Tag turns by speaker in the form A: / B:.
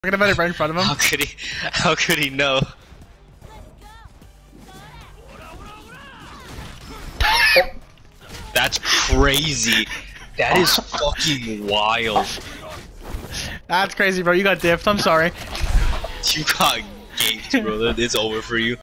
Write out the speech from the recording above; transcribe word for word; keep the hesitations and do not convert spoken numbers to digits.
A: Talking about it right in front of him.
B: How could he? How could he know? That's crazy. That is fucking wild.
A: That's crazy, bro. You got dipped. I'm sorry.
B: You got ganked, bro. It's over for you.